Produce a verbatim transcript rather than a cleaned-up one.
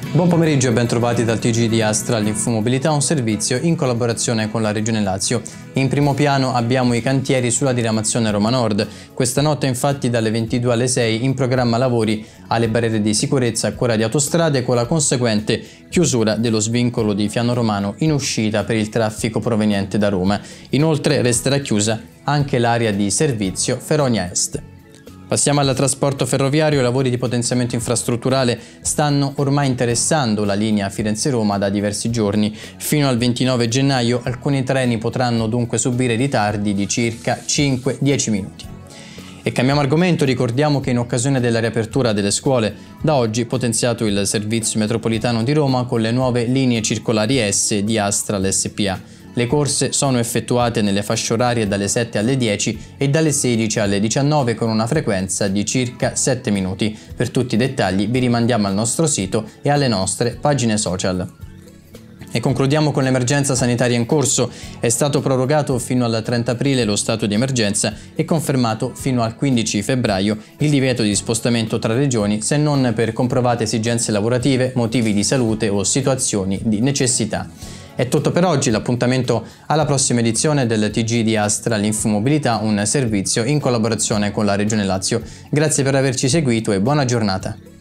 Buon pomeriggio e ben trovati dal T G di Astra l'Infomobilità, un servizio in collaborazione con la Regione Lazio. In primo piano abbiamo i cantieri sulla diramazione Roma Nord. Questa notte infatti dalle ventidue alle sei in programma lavori alle barriere di sicurezza a quella di autostrade con la conseguente chiusura dello svincolo di Fiano Romano in uscita per il traffico proveniente da Roma. Inoltre resterà chiusa anche l'area di servizio Feronia Est. Passiamo al trasporto ferroviario. I lavori di potenziamento infrastrutturale stanno ormai interessando la linea Firenze-Roma da diversi giorni. Fino al ventinove gennaio alcuni treni potranno dunque subire ritardi di circa cinque dieci minuti. E cambiamo argomento, ricordiamo che in occasione della riapertura delle scuole, da oggi potenziato il servizio metropolitano di Roma con le nuove linee circolari S di Astral S P A. Le corse sono effettuate nelle fasce orarie dalle sette alle dieci e dalle sedici alle diciannove con una frequenza di circa sette minuti. Per tutti i dettagli vi rimandiamo al nostro sito e alle nostre pagine social. E concludiamo con l'emergenza sanitaria in corso. È stato prorogato fino al trenta aprile lo stato di emergenza e confermato fino al quindici febbraio il divieto di spostamento tra regioni se non per comprovate esigenze lavorative, motivi di salute o situazioni di necessità. È tutto per oggi, l'appuntamento alla prossima edizione del T G di Astra l'Infomobilità, un servizio in collaborazione con la Regione Lazio. Grazie per averci seguito e buona giornata.